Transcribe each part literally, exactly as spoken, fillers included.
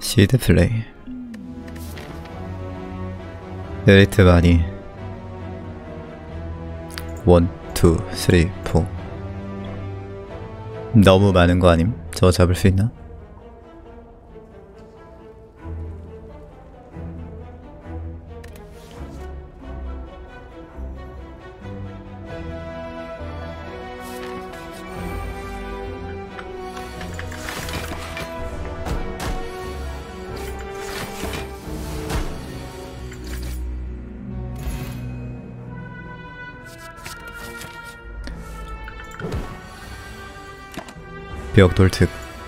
시드 플레이. 엘리트 많이. 원, 투, 쓰리, 포. 너무 많은 거 아님? 저 잡을 수 있나? 벽돌특.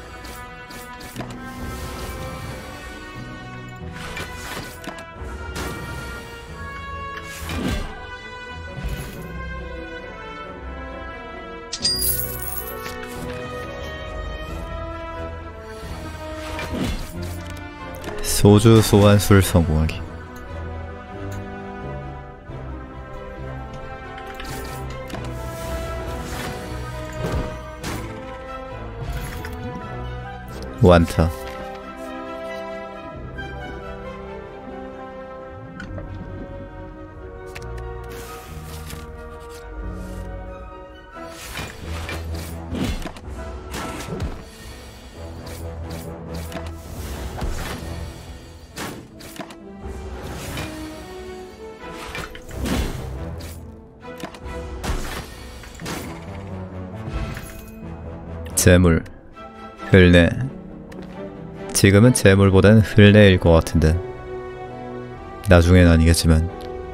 소주 소환술 성공하기. 완타. 재물, 흘내. 지금은 재물보단 흘내일 것 같은데 나중엔 아니겠지만.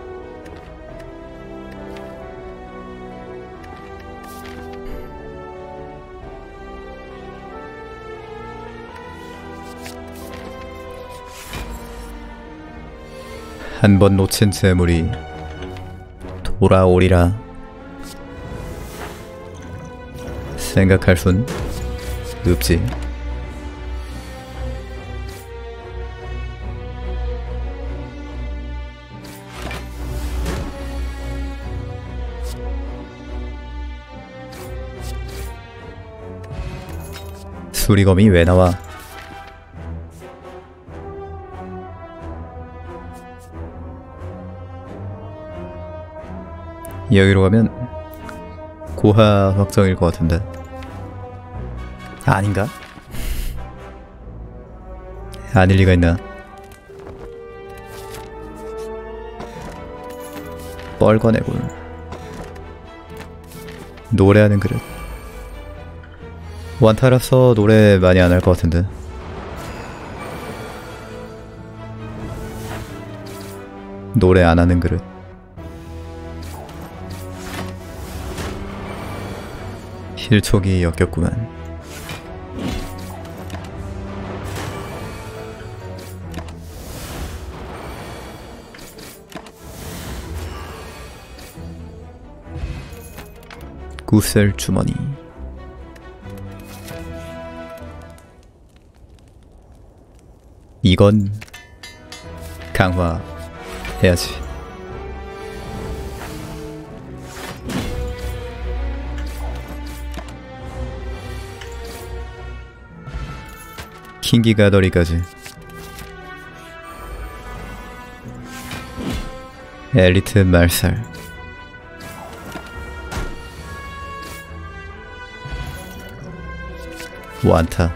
한 번 놓친 재물이 돌아오리라 생각할 순 없지. 수리검이 왜 나와? 여기로 가면 고하 확정일 것 같은데 아닌가? 아닐 리가 있나? 뻘거내골. 노래하는 그릇. 완타라서 노래 많이 안 할 것 같은데. 노래 안 하는 그릇. 힐촉이 역겹구만. 구셀 주머니. 이건 강화해야지. 킹기 가더리까지. 엘리트 말살. 완타.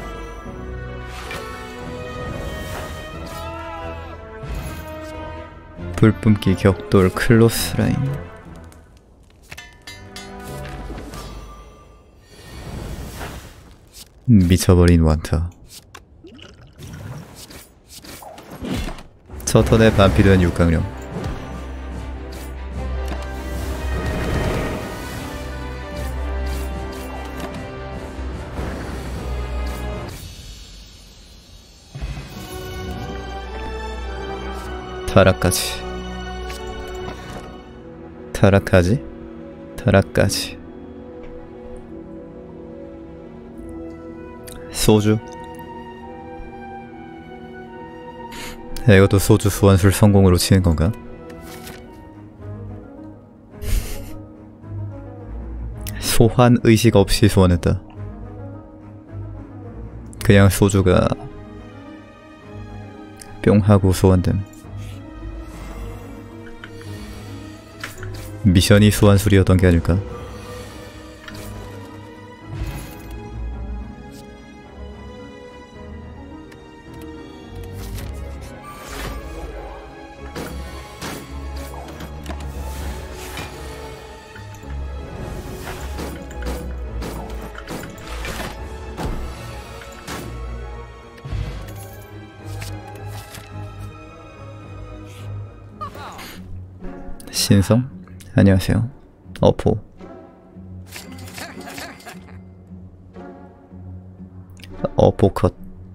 불뿜기 격돌 클로스 라인. 미쳐버린 완타. 첫 턴에 반피된 육강령. 타락까지. 타락까지? 타락까지. 소주. 이것도 소주 소환술 성공으로 치는 건가? 소환 의식 없이 소환했다. 그냥 소주가 뿅 하고 소환됨. 미션이 소환술이었던 게 아닐까? 신성? 안녕하세요. 어포. 어포컷.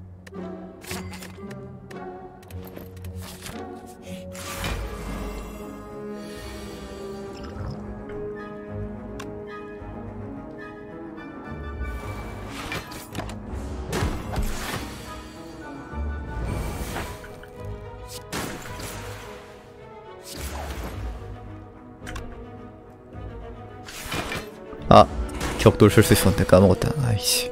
아, 격돌 쓸 수 있었는데 까먹었다. 아이씨.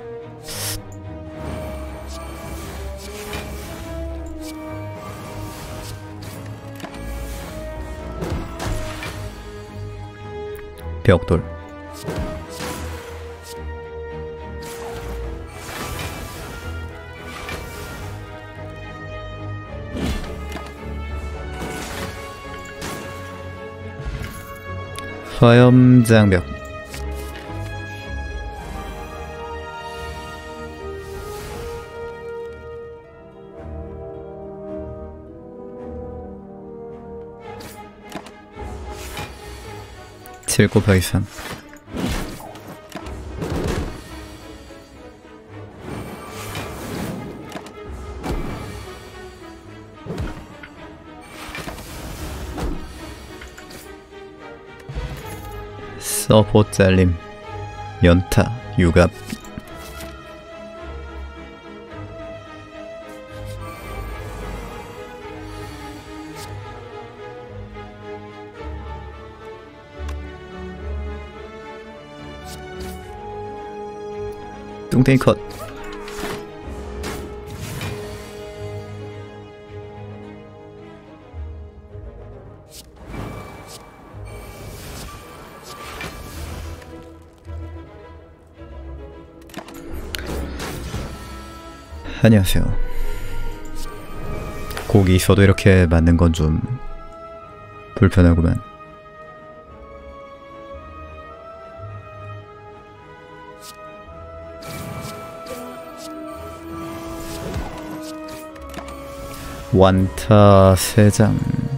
벽돌. 화염장벽. 칠 곱하기 삼. 서포 잘림. 연타. 유갑. 뚱땡이 컷. 안녕하세요. 곡이 있어도 이렇게 맞는 건 좀 불편하구만. 완타 세 장.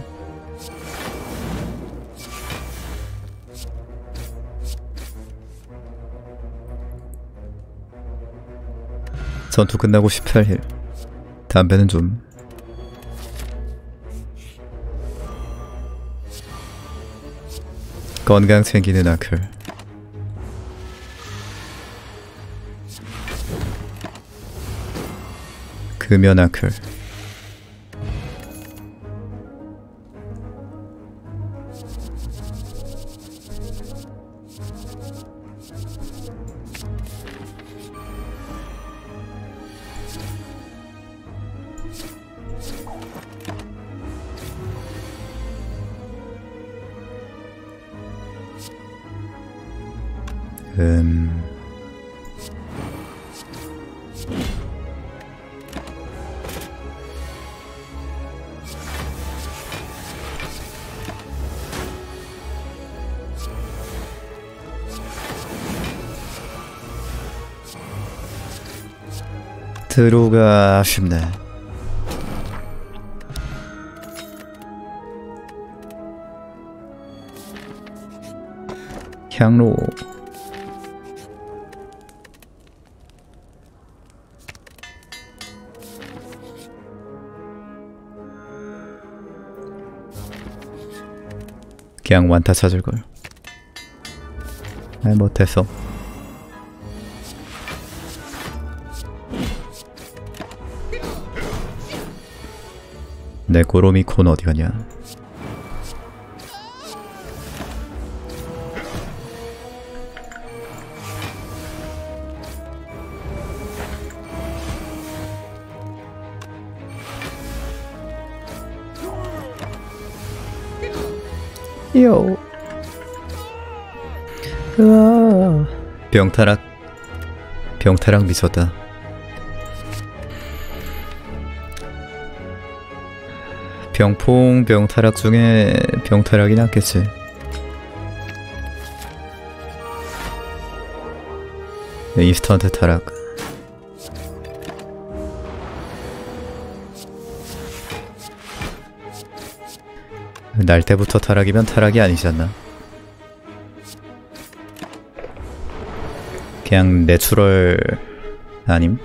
전투 끝나고 십팔 일. 담배는 좀. 건강 챙기는 아클. 금연 아클. 음... 들어가 싶네. 향로. 그냥 완타 찾을걸. 아, 못했어. 내 고로미 콘 어디가냐. 요. 으아. 병타락. 병타락 미쳤다. 병풍 병타락 중에 병타락이 낫겠지. 인스턴트 타락. 날 때부터 타락이면 타락이 아니잖아. 그냥 내추럴 아님?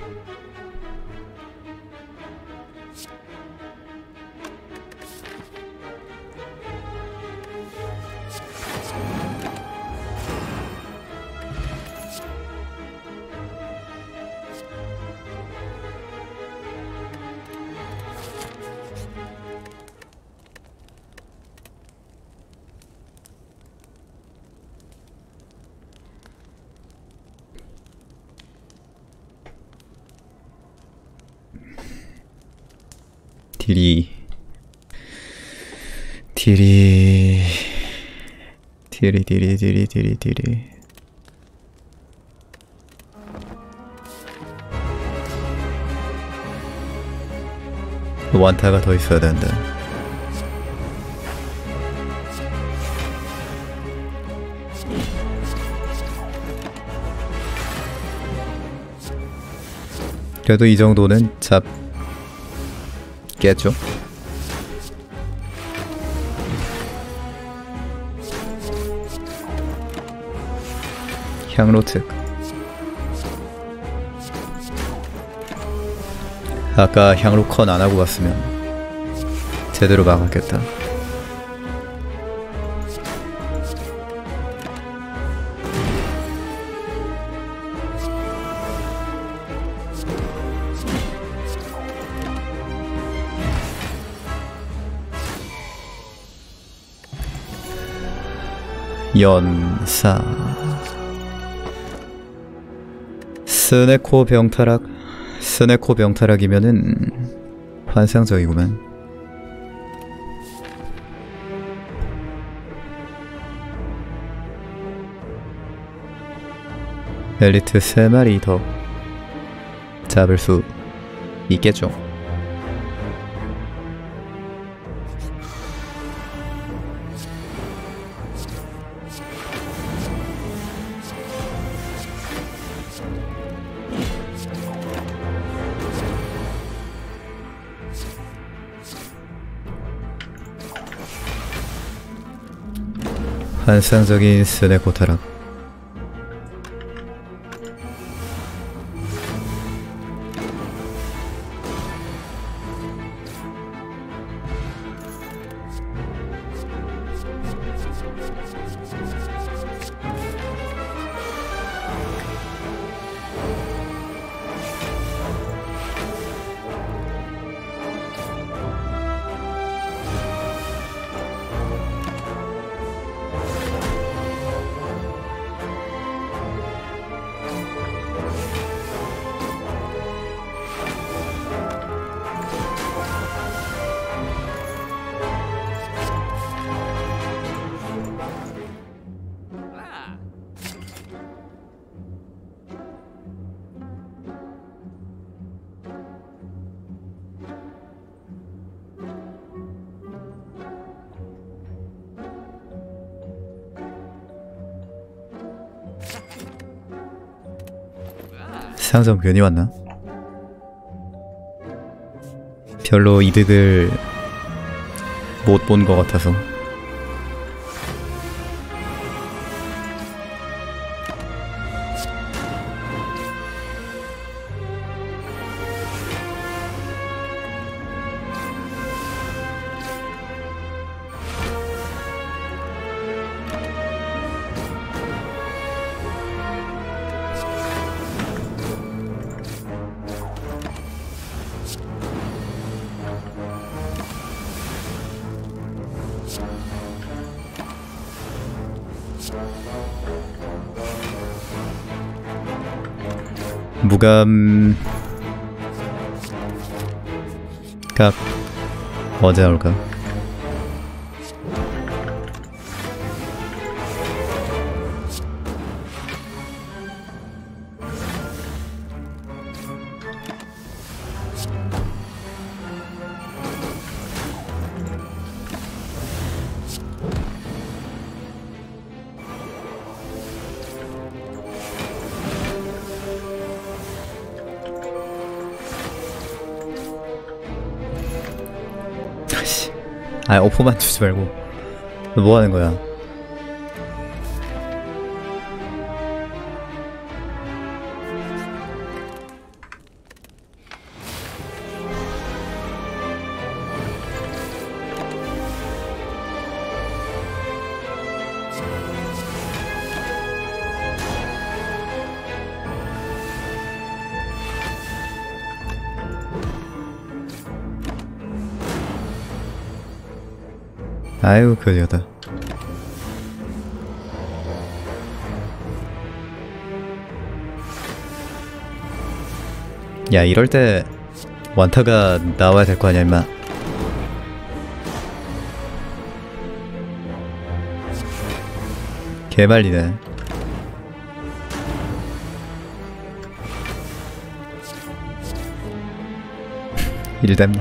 딜이 딜이 딜이 딜이 딜이 딜이 딜이 완타가 더 있어야 된다. 그래도 이 정도는 잡 겠죠? 향로특. 아까 향로 컨 안하고 갔으면 제대로 막았겠다. 연사. 스네코 병타락. 스네코 병타락이면은 환상적이구만. 엘리트 세 마리 더 잡을 수 있겠죠. 환상적인 스네코 타락. 상점 괜히 왔나? 별로 이득을 못 본 것 같아서. 무감 각 언제 나올까? 아, 오퍼만 주지 말고. 너 뭐 하는 거야? 아유, 그저다. 야, 이럴 때 완타가 나와야 될 거 아니야, 임마. 개말리네. 일담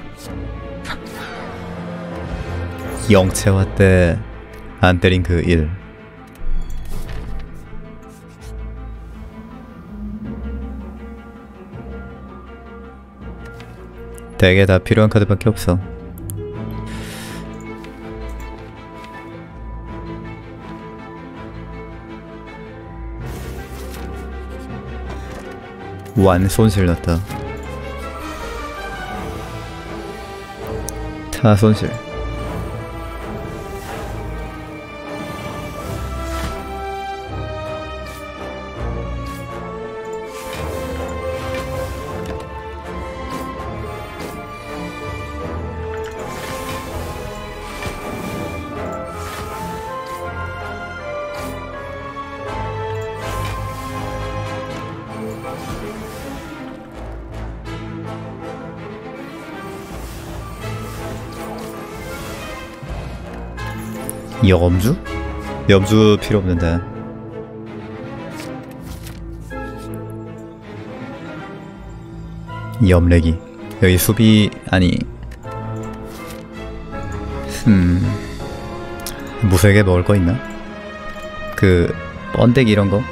영채화 때 안 때린 그 일. 대개 다 필요한 카드밖에 없어. 완 손실 났다. 타 손실. 염주? 염주 필요 없는데. 염래기. 여기 수비 아니. 음. 무색에 먹을 거 있나? 그 번데기 이런 거?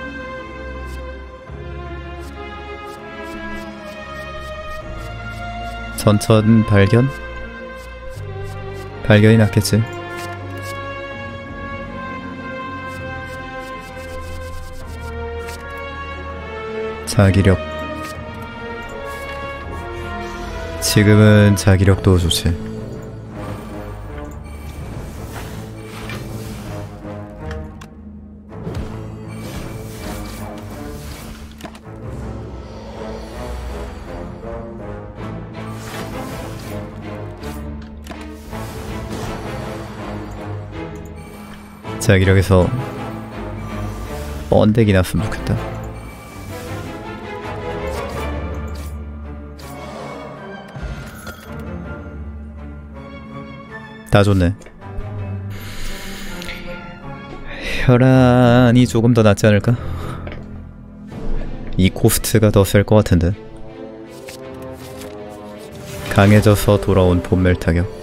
전천 발견? 발견이 낫겠지. 자기력. 지금은 자기력도 좋지. 자기력에서 번데기 났으면 좋겠다. 다 좋네. 혈안이 조금 더 낫지 않을까? 이 코스트가 더 셀 것 같은데. 강해져서 돌아온 본멜 타격.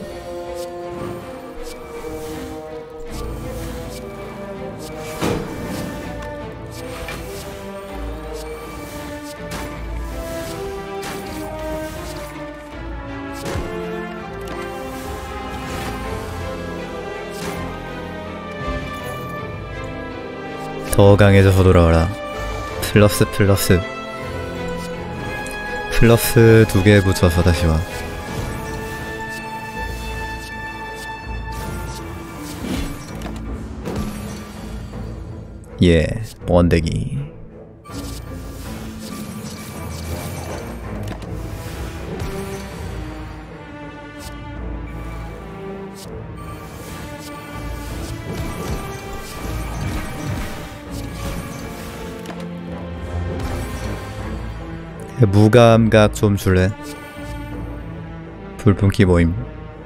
더 강해져서 돌아와라. 플러스 플러스 플러스 두 개 붙여서 다시 와. 예, 번데기. 무감각 좀 줄래? 불품기 모임.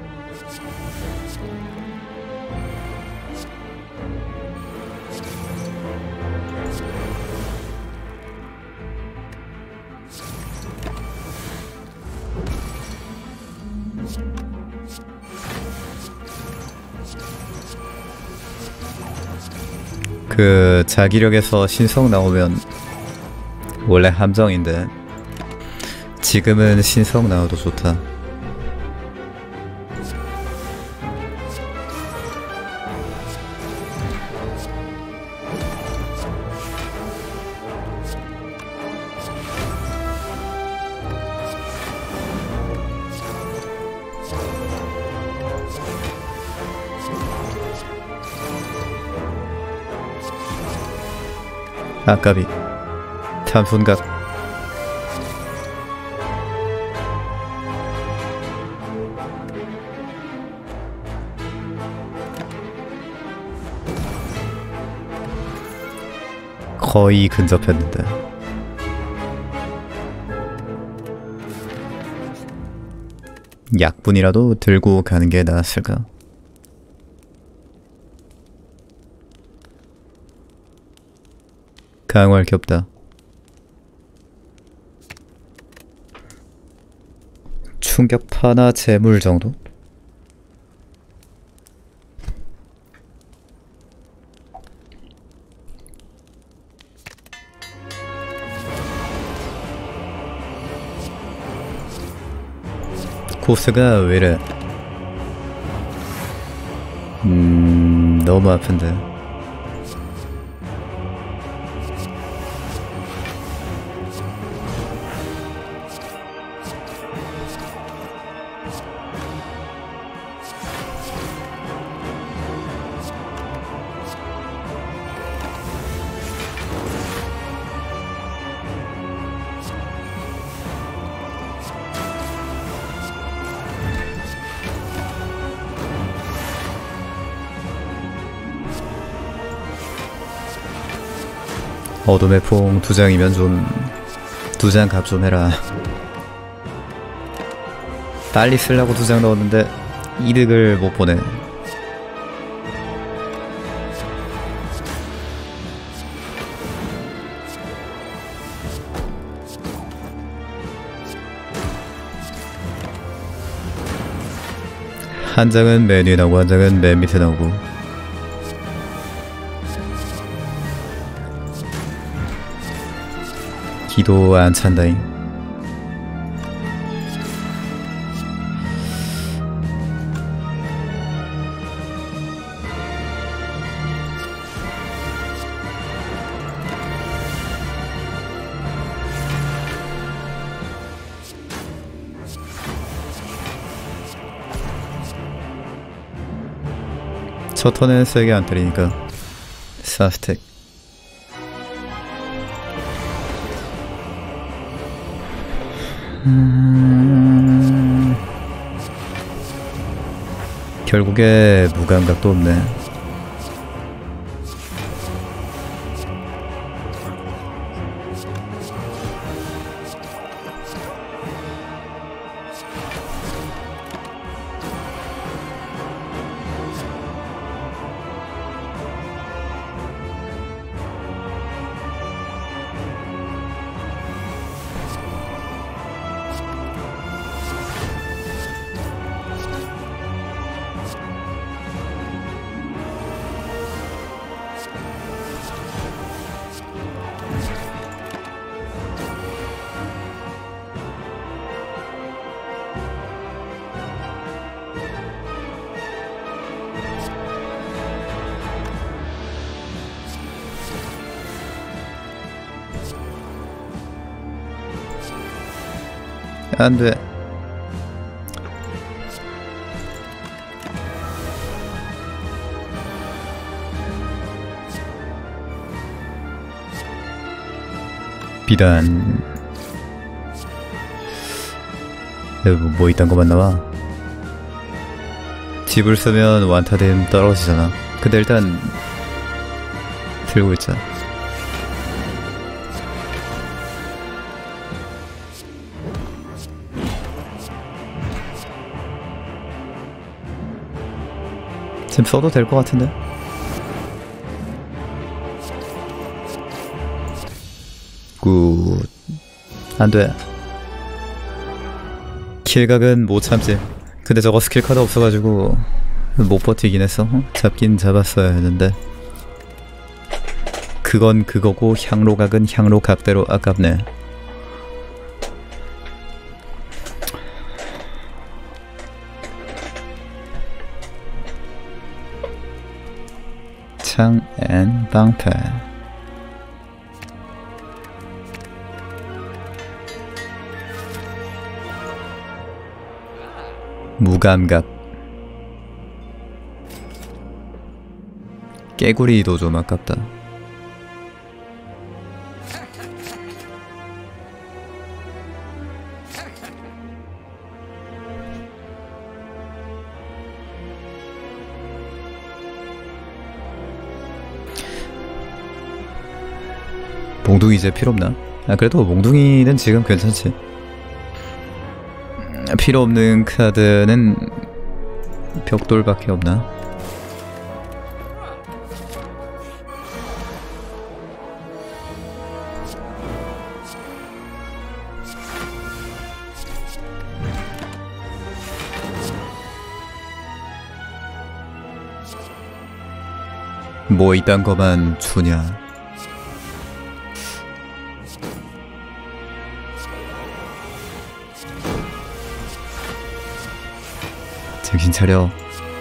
그 자기력에서 신성 나오면 원래 함정인데 지금은 신성 나와도 좋다. 아까비 탐손각. 거의 근접했는데. 약분이라도 들고 가는 게 나았을까? 강화할 게 없다. 충격파나 재물 정도? 코스가 왜이래? 음... 너무 아픈데. 어둠의 풍 두 장이면 좀 두 장 값 좀 해라. 빨리 쓰려고 두 장 넣었는데 이득을 못 보네. 한 장은 맨 위에 나오고 한 장은 맨 밑에 나오고. 기도 안 찬다잉. 첫 턴엔 세게 안 때리니까 사 스택. 음... 결국에 무감각도 없네. 안 돼. 비단. 뭐, 뭐 이딴 거만 나와? 집을 쓰면 완타됨 떨어지잖아. 근데 일단 들고 있자. 지금 써도 될 것 같은데? 굿. 안돼. 킬각은 못 참지. 근데 저거 스킬 카드 없어가지고 못 버티긴 했어. 잡긴 잡았어야 했는데 그건 그거고 향로각은 향로각대로 아깝네. 창앤 방패. 무감각. 깨구리도 좀 아깝다. 몽둥이 이제 필요 없나? 아 그래도 몽둥이는 지금 괜찮지. 필요 없는 카드는 벽돌밖에 없나? 뭐 이딴 거만 주냐? 정신 차려.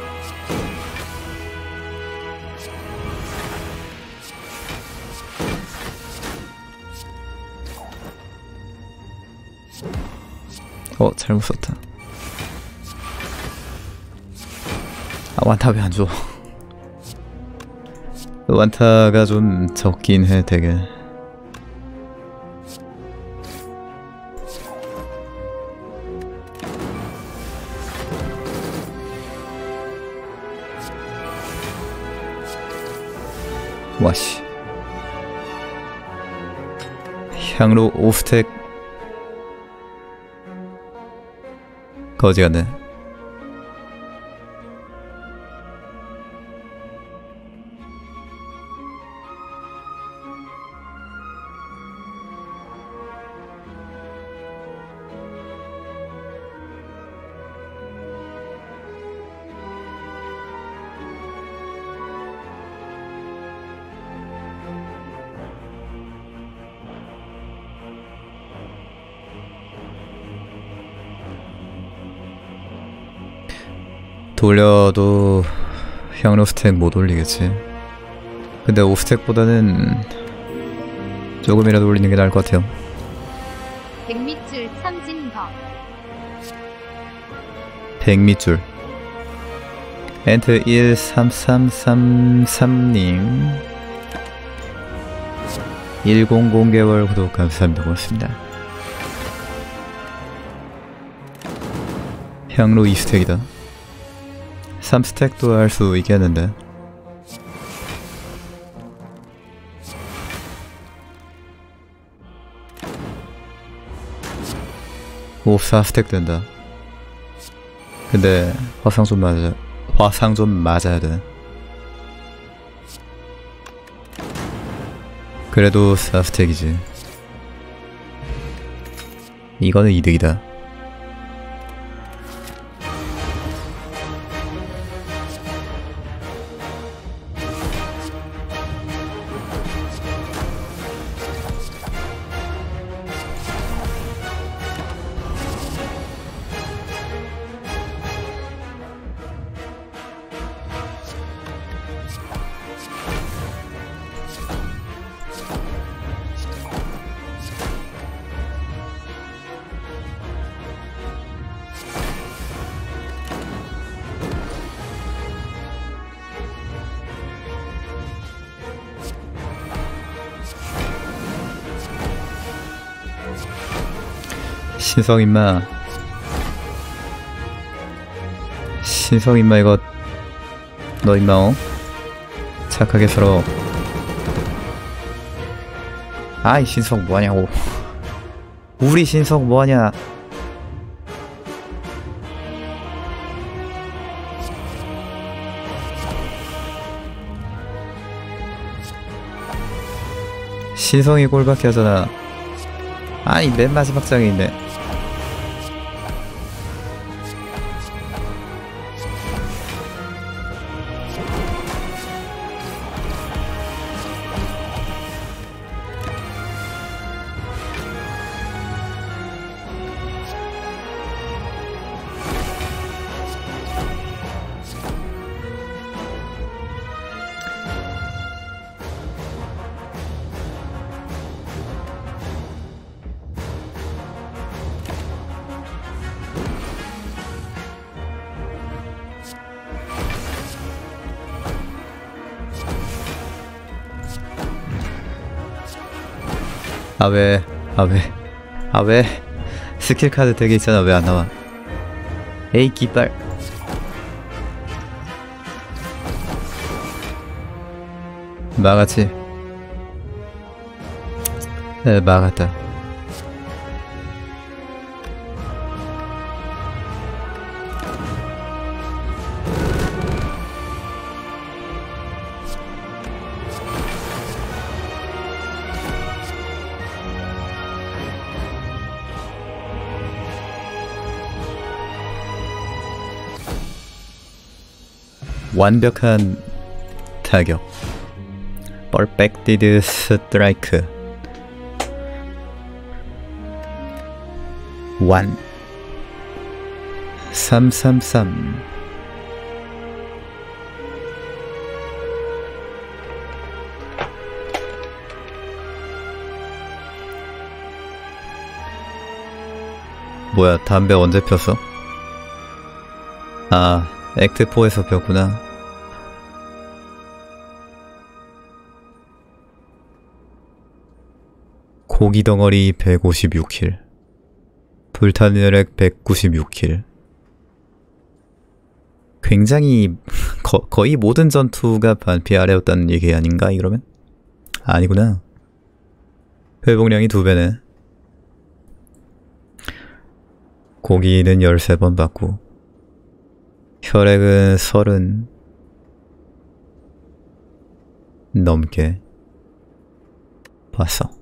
어, 잘못 썼다. 아, 완타 왜 안 줘? 완타가 좀 적긴 해, 되게. 와씨. 향로 오 스택. 거지 같네. 돌려도 향로 스택 못 올리겠지. 근데 오 스택보다는 조금이라도 올리는 게 나을 것 같아요. 백밑줄 삼진거. 백밑줄. 엔트 일삼삼삼삼님 일공공 개월 구독 감사합니다. 고맙습니다. 향로 이 스택이다. 삼 스택도 할 수 있겠는데. 오, 사 스택 된다. 근데 화상 좀 맞아. 화상 좀 맞아야 돼. 그래도 사 스택이지. 이거는 이득이다. 신성 임마. 신성 임마 이거 너 임마 어? 착하게 살아. 아이 신성 뭐하냐고. 우리 신성 뭐하냐. 신성이 꼴밖에 하잖아. 아니 맨 마지막 장에 있네. 아 왜? 아 왜? 아 왜? 스킬 카드 되게 있잖아. 왜 안 나와? 에이 깃발. 망하지. 에, 막았다. 완벽한 타격. 퍼펙티드 스트라이크. 완. 삼삼삼. 뭐야, 담배 언제 폈어? 아, 액트 사에서 폈구나. 고기 덩어리 백오십육 킬, 불타는 혈액 백구십육 킬. 굉장히 거, 거의 모든 전투가 반피 아래였다는 얘기 아닌가 이러면? 아니구나. 회복량이 두 배네. 고기는 열세 번 받고 혈액은 서른 넘게 봤어.